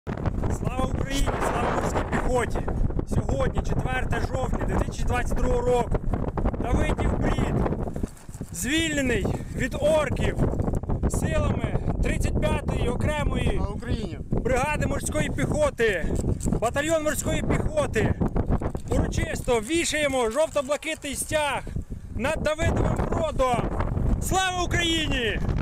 Слава Україні! Слава морській піхоті! Сьогодні, 4 жовтня 2022 року, Давидів Брід звільнений від орків силами 35-ї окремої бригади морської піхоти, батальйон морської піхоти. Урочисто вішаємо жовто-блакитний стяг над Давидовим Бродом. Слава Україні!